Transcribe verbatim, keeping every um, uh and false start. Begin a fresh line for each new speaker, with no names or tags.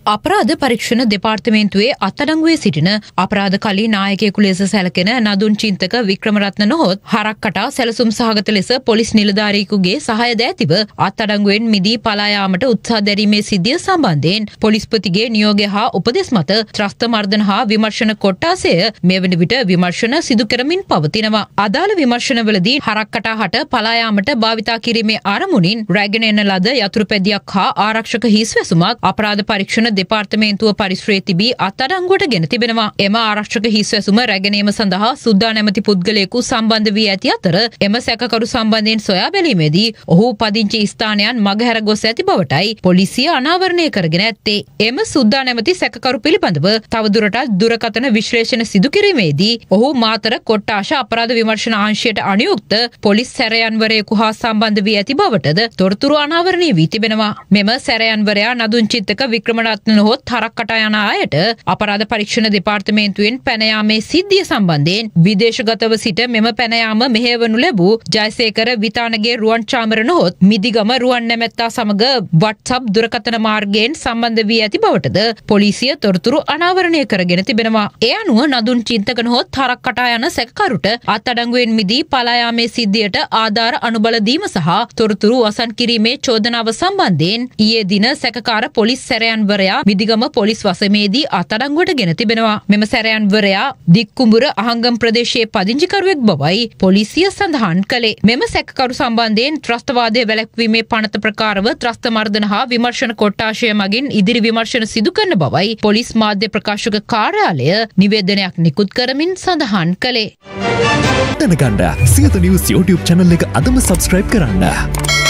අපරාධ පරීක්ෂණ දෙපාර්තමේන්තුවේ අත්අඩංගුවේ සිටින අපරාධකාරී නායකයෙකු ලෙස සැලකෙන නදුන් චින්තක වික්‍රමරත්න නොහොත් හරක්කටා සැලසුම් සහගත ලෙස පොලිස් නිලධාරියෙකුගේ සහාය ද ඇතිව අත්අඩංගුවෙන් මිදී පලා යාමට උත්සාහ දැරීමේ සිද්ධිය සම්බන්ධයෙන් පොලිස්පතිගේ නියෝගය හා උපදෙස් මත ත්‍රස්ත මර්දන හා විමර්ශන කොට්ටාසය මේ වන විට විමර්ශන සිදු කරමින් පවතිනවා. අදාළ විමර්ශනවලදී හරක්කටා හට පලා යාමට භාවිතා කිරීමේ ආරමුණින් රැගෙන එන ලද යතුරු පැදියක් හා ආරක්ෂක හිස් වැසුමක් අපරාධ පරීක්ෂණ දෙපාර්තමේන්තුව පරිශ්‍රයේ තිබී අත්අඩංගුවට ගෙන තිබෙනවා. එම ආරක්ෂක හිස් වැසුම රැගෙනීම සඳහා සුද්දා නැමැති පුද්ගලයෙකු සම්බන්ධ වී ඇති අතර එම සැකකරු සම්බන්ධයෙන් සොයා බැලීමේදී ඔහු පදිංචි ස්ථානයන් මගහැර ගොස් ඇති බවටයි පොලිසිය අනාවරණය කරගෙන ඇත්තේ. එම සුද්දා නැමැති සැකකරු පිළිබඳව තවදුරටත් දුරකථන විශ්ලේෂණ සිදු කිරීමේදී ඔහු මාතර කොට්ටාශ අපරාධ විමර්ශන අංශයට අනුයුක්ත පොලිස් සැරයන්වරයෙකු හා සම්බන්ධ වී ඇති බවටද තොරතුරු අනාවරණය වී තිබෙනවා. මෙම සැරයන්වරයා නදුන් චිත්තක වික්‍රමරත්න නොහොත් හරක්කටා යන අයට අපරාධ පරීක්ෂණ දෙපාර්තමේන්තුවෙන් පැන යාමේ සිද්ධිය සම්බන්ධයෙන් විදේශගතව සිට මෙම පැන යාම මෙහෙයවනු ලැබූ ජයසේකර විතානගේ රුවන් චාමර නොහොත් මිදිගම රුවන් නැමැත්තා සමග WhatsApp දුරකථන මාර්ගයෙන් සම්බන්ධ වී ඇති බවටද පොලිසිය තොරතුරු අනාවරණය කරගෙන තිබෙනවා. ඒ අනුව නදුන් චින්තක නොහොත් හරක්කටා යන සැකකරුට අත්අඩංගුවෙන් මිදී පලා යාමේ සිද්ධියට ආධාර අනුබල දීම සහ තොරතුරු වසන් කිරීමේ චෝදනාව සම්බන්ධයෙන් ඊයේ දින සැකකාර පොලිස් සැරයන්වරයා විදිගම පොලිස් වසමේදී අත්අඩංගුවට ගෙන තිබෙනවා. මෙම සැරයන්වරයා දික්කුඹුර අහංගම් ප්‍රදේශයේ පදිංචිකරුවෙක් බවයි පොලිසිය සඳහන් කළේ. මෙම සැකකරු සම්බන්ධයෙන් ත්‍රස්තවාදය වැළැක්වීමේ පනත ප්‍රකාරව ත්‍රස්ත මර්දන හා විමර්ශන කොට්ටාශය මගින් ඉදිරි විමර්ශන සිදු කරන බවයි පොලිස් මාධ්‍ය ප්‍රකාශක කාර්යාලය නිවේදනයක් නිකුත් කරමින් සඳහන් කළේ.
දැනගන්න සියත නිවුස් YouTube channel එක අදම subscribe කරන්න.